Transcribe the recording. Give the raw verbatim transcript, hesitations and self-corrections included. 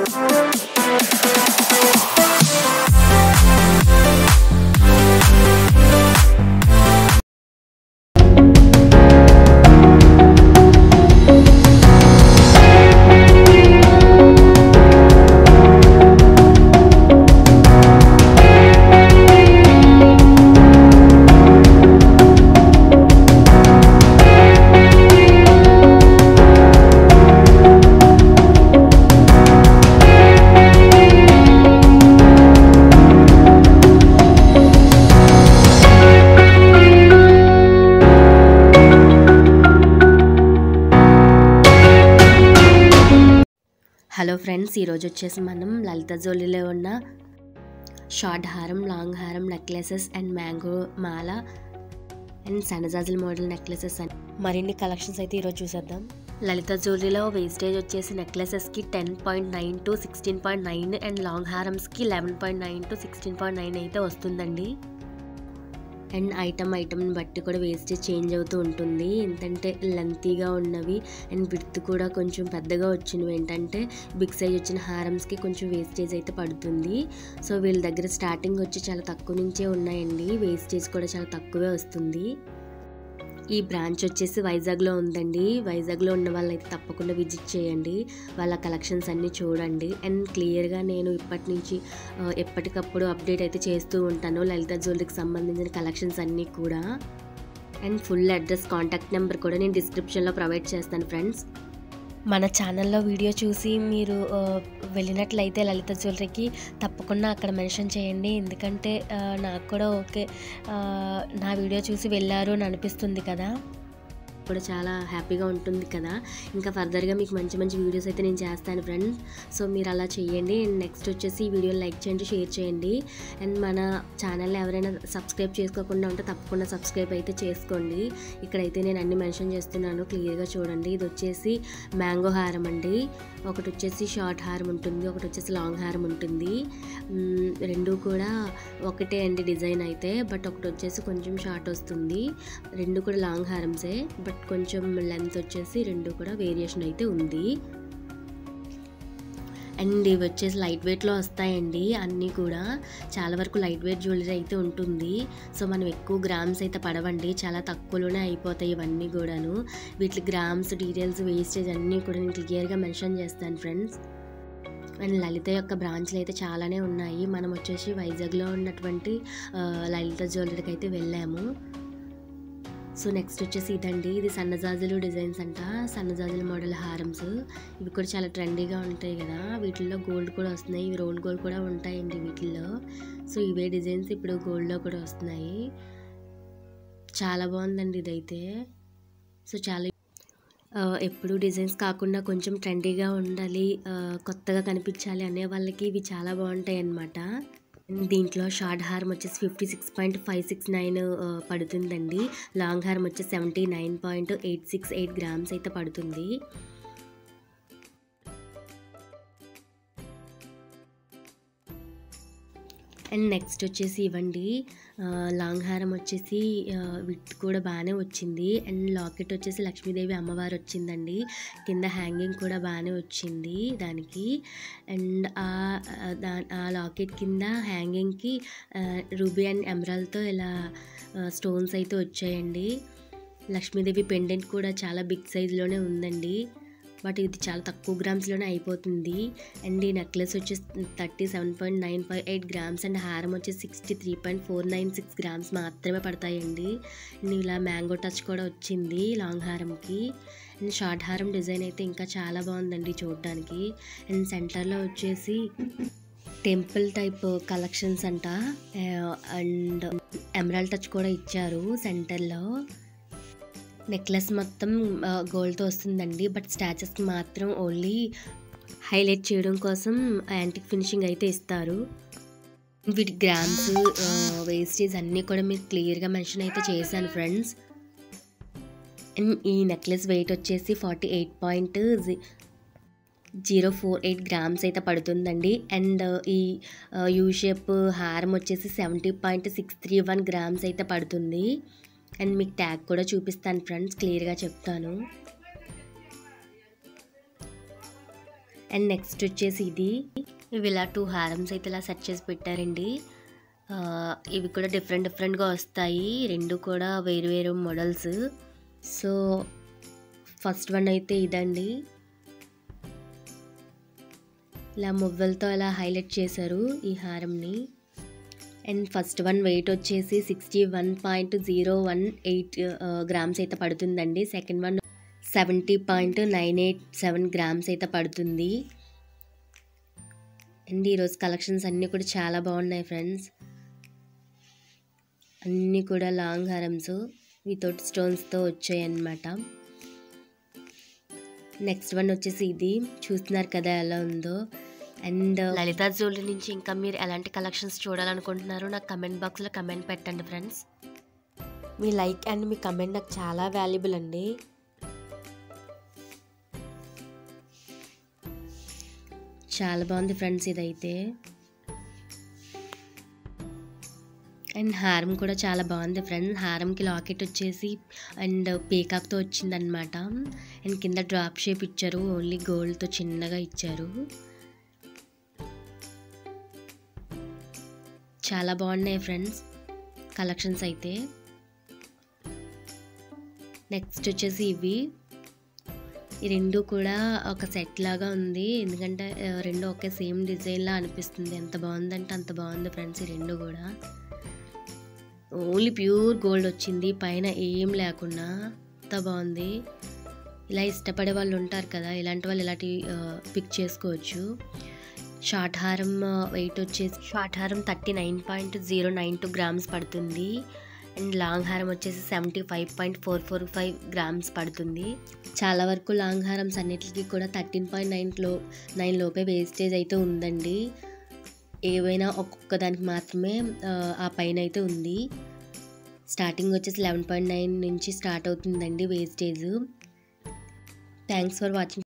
Hello friends, ఈరోజు వచ్చేసి మనం లలిత జ్యువెలరీలో ఉన్న షార్ట్ హారం, లాంగ్ హారం నెక్లెసెస్ అండ్ మ్యాంగో మాల అండ్ సన్నజాజుల మోడల్ నెక్లెసెస్ అని మరిన్ని కలెక్షన్స్ అయితే ఈరోజు చూసేద్దాం. లలిత జ్యువెలరీలో వేస్టేజ్ వచ్చేసి నెక్లెసెస్కి ten point nine to sixteen point nine and long హారమ్స్కి eleven point nine to sixteen point nine అయితే వస్తుందండి. అండ్ ఐటమ్ ఐటమ్ని బట్టి కూడా వేస్టేజ్ చేంజ్ అవుతూ ఉంటుంది. ఏంటంటే లెంతీగా ఉన్నవి అండ్ విడ్త్ కూడా కొంచెం పెద్దగా వచ్చినవి ఏంటంటే బిగ్ సైజ్ వచ్చిన హారమ్స్కి కొంచెం వేస్టేజ్ అయితే పడుతుంది. సో వీళ్ళ దగ్గర స్టార్టింగ్ వచ్చి చాలా తక్కువ నుంచే ఉన్నాయండి, వేస్టేజ్ కూడా చాలా తక్కువే వస్తుంది. ఈ బ్రాంచ్ వచ్చేసి వైజాగ్లో ఉందండి. వైజాగ్లో ఉన్న వాళ్ళైతే తప్పకుండా విజిట్ చేయండి, వాళ్ళ కలెక్షన్స్ అన్నీ చూడండి. అండ్ క్లియర్గా నేను ఇప్పటి నుంచి ఎప్పటికప్పుడు అప్డేట్ అయితే చేస్తూ ఉంటాను లలిత జ్యువెలరీకి సంబంధించిన కలెక్షన్స్ అన్నీ కూడా. And full address, contact number కూడా నేను డిస్క్రిప్షన్లో ప్రొవైడ్ చేస్తాను ఫ్రెండ్స్. మన ఛానల్లో వీడియో చూసి మీరు వెళ్ళినట్లయితే లలిత జ్యువెలరీకి తప్పకుండా అక్కడ మెన్షన్ చేయండి, ఎందుకంటే నాకు కూడా ఓకే నా వీడియో చూసి వెళ్ళారు అని అనిపిస్తుంది కదా, కూడా చాలా హ్యాపీగా ఉంటుంది కదా. ఇంకా ఫర్దర్గా మీకు మంచి మంచి వీడియోస్ అయితే నేను చేస్తాను ఫ్రెండ్స్. సో మీరు అలా చేయండి. అండ్ నెక్స్ట్ వచ్చేసి ఈ వీడియోని లైక్ చేయండి, షేర్ చేయండి. అండ్ మన ఛానల్ని ఎవరైనా సబ్స్క్రైబ్ చేసుకోకుండా ఉంటే తప్పకుండా సబ్స్క్రైబ్ అయితే చేసుకోండి. ఇక్కడైతే నేను అన్ని మెన్షన్ చేస్తున్నాను, క్లియర్గా చూడండి. ఇది వచ్చేసి మ్యాంగో హారం అండి, ఒకటి వచ్చేసి షార్ట్ హారం ఉంటుంది, ఒకటి వచ్చేసి లాంగ్ హారం ఉంటుంది. రెండు కూడా ఒకటే అండి డిజైన్ అయితే, బట్ ఒకటి వచ్చేసి కొంచెం షార్ట్ వస్తుంది. రెండు కూడా లాంగ్ హారమ్సే, బట్ కొంచెం లెంత్ వచ్చేసి రెండు కూడా వేరియేషన్ అయితే ఉంది. అండ్ ఇవి వచ్చేసి లైట్ వెయిట్లో వస్తాయండి, అన్నీ కూడా చాలా వరకు లైట్ వెయిట్ జ్యువెలరీ అయితే ఉంటుంది. సో మనం ఎక్కువ గ్రామ్స్ అయితే పడవండి, చాలా తక్కువలోనే అయిపోతాయి ఇవన్నీ కూడాను. వీటి గ్రామ్స్ డీటెయిల్స్ వేస్టేజ్ అన్నీ కూడా నేను క్లియర్గా మెన్షన్ చేస్తాను ఫ్రెండ్స్. అండ్ లలిత యొక్క బ్రాంచ్లు అయితే చాలానే ఉన్నాయి. మనం వచ్చేసి వైజాగ్లో ఉన్నటువంటి లలిత జ్యువెలరీకి అయితే వెళ్ళాము. సో నెక్స్ట్ వచ్చేసి ఇదండి, ఇది సన్నజాజులు డిజైన్స్ అంట, సన్నజాజుల మోడల్ హారమ్స్. ఇవి కూడా చాలా ట్రెండీగా ఉంటాయి కదా, వీటిల్లో గోల్డ్ కూడా వస్తున్నాయి, ఇవి రోల్ గోల్డ్ కూడా ఉంటాయండి వీటిల్లో. సో ఇవే డిజైన్స్ ఇప్పుడు గోల్డ్లో కూడా వస్తున్నాయి, చాలా బాగుందండి ఇదైతే. సో చాలా ఎప్పుడు డిజైన్స్ కాకుండా కొంచెం ట్రెండీగా ఉండాలి, కొత్తగా కనిపించాలి అనే వాళ్ళకి ఇవి చాలా బాగుంటాయి అన్నమాట. దీంట్లో షార్ట్ హారం వచ్చేసి fifty six point five six nine పడుతుందండి, లాంగ్ హారం వచ్చేసి seventy nine point eight six eight grams అయితే పడుతుంది. అండ్ నెక్స్ట్ వచ్చేసి ఇవ్వండి, లాంగ్ హారం వచ్చేసి విత్ కూడా బాగానే వచ్చింది. అండ్ లాకెట్ వచ్చేసి లక్ష్మీదేవి అమ్మవారు వచ్చిందండి, కింద హ్యాంగింగ్ కూడా బాగానే వచ్చింది దానికి. అండ్ ఆ లాకెట్ కింద హ్యాంగింగ్కి రూబీ అండ్ ఎమరాల్డ్తో ఇలా స్టోన్స్ అయితే వచ్చాయండి. లక్ష్మీదేవి పెండెంట్ కూడా చాలా బిగ్ సైజులోనే ఉందండి, బట్ ఇది చాలా తక్కువ గ్రామ్స్లోనే అయిపోతుంది. అండ్ ఈ నెక్లెస్ వచ్చేసి thirty seven point nine five eight grams and హారం వచ్చేసి sixty three point four nine six grams మాత్రమే పడతాయండి. అండ్ ఇలా మ్యాంగో టచ్ కూడా వచ్చింది లాంగ్ హారంకి. అండ్ షార్ట్ హారం డిజైన్ అయితే ఇంకా చాలా బాగుందండి చూడడానికి. అండ్ సెంటర్లో వచ్చేసి టెంపుల్ టైప్ కలెక్షన్స్ అంట, అండ్ ఎమరాల్డ్ టచ్ కూడా ఇచ్చారు సెంటర్లో. నెక్లెస్ మొత్తం గోల్డ్తో వస్తుందండి, బట్ స్టాచెస్కి మాత్రం ఓన్లీ హైలైట్ చేయడం కోసం యాంటిక్ ఫినిషింగ్ అయితే ఇస్తారు. వీటి గ్రామ్స్ వేస్టేజ్ అన్నీ కూడా మీకు క్లియర్గా మెన్షన్ అయితే చేశాను ఫ్రెండ్స్. అండ్ ఈ నెక్లెస్ వెయిట్ వచ్చేసి forty eight point zero four eight grams అయితే పడుతుందండి. అండ్ ఈ యూ షేప్ హారం వచ్చేసి seventy point six three one grams అయితే పడుతుంది. అండ్ మీకు ట్యాగ్ కూడా చూపిస్తాను ఫ్రెండ్స్, క్లియర్గా చెప్తాను. అండ్ నెక్స్ట్ వచ్చేసి ఇది ఇవి ఇలా టూ హారమ్స్ అయితే ఇలా సెట్ చేసి పెట్టారండి. ఇవి కూడా డిఫరెంట్ డిఫరెంట్గా వస్తాయి, రెండు కూడా వేరు వేరు మోడల్స్. సో ఫస్ట్ వన్ అయితే ఇదండి, ఇలా మువ్వలతో ఇలా హైలైట్ చేశారు ఈ హారంని. అండ్ ఫస్ట్ వన్ వెయిట్ వచ్చేసి sixty one point zero one eight grams అయితే పడుతుందండి. Second one seventy point nine eight seven grams అయితే పడుతుంది. అండ్ ఈరోజు కలెక్షన్స్ అన్నీ కూడా చాలా బాగున్నాయి ఫ్రెండ్స్. అన్నీ కూడా లాంగ్ హారమ్స్ వితౌట్ స్టోన్స్తో వచ్చాయి అన్నమాట. నెక్స్ట్ వన్ వచ్చేసి ఇది చూస్తున్నారు కదా ఎలా ఉందో. అండ్ లలితా జ్యువెలరీ నుంచి ఇంకా మీరు ఎలాంటి కలెక్షన్స్ చూడాలనుకుంటున్నారో నాకు కమెంట్ బాక్స్లో కమెంట్ పెట్టండి ఫ్రెండ్స్. మీ లైక్ అండ్ మీ కమెంట్ నాకు చాలా వాల్యుబుల్ అండి. చాలా బాగుంది ఫ్రెండ్స్ ఇదైతే. అండ్ హారం కూడా చాలా బాగుంది ఫ్రెండ్స్. హారంకి లాకెట్ వచ్చేసి అండ్ పీకాక్తో వచ్చిందనమాట. అండ్ కింద డ్రాప్ షేప్ ఇచ్చారు, ఓన్లీ గోల్డ్తో చిన్నగా ఇచ్చారు. చాలా బాగున్నాయి ఫ్రెండ్స్ కలెక్షన్స్ అయితే. నెక్స్ట్ వచ్చేసి ఇవి ఈ రెండు కూడా ఒక సెట్ లాగా ఉంది, ఎందుకంటే రెండు ఒకే సేమ్ డిజైన్లా అనిపిస్తుంది. ఎంత బాగుందంటే అంత బాగుంది ఫ్రెండ్స్. ఈ రెండు కూడా ఓన్లీ ప్యూర్ గోల్డ్ వచ్చింది, పైన ఏం లేకుండా అంత బాగుంది. ఇలా ఇష్టపడే వాళ్ళు ఉంటారు కదా, ఇలాంటి వాళ్ళు ఇలాంటి పిక్ చేసుకోవచ్చు. షార్ట్ హారం వెయిట్ వచ్చేసి షార్ట్ హారం thirty nine point zero nine two grams పడుతుంది. అండ్ లాంగ్ హారం వచ్చేసి seventy five point four four five grams పడుతుంది. చాలా వరకు లాంగ్ హారమ్స్ అన్నిటికీ కూడా థర్టీన్ పాయింట్ నైన్ లో నైన్ లోపే వేస్టేజ్ అయితే ఉందండి. ఏవైనా ఒక్కొక్క దానికి మాత్రమే ఆ పైన అయితే ఉంది. స్టార్టింగ్ వచ్చేసి లెవెన్ పాయింట్ నైన్ నుంచి స్టార్ట్ అవుతుందండి వేస్టేజ్. Thanks for watching.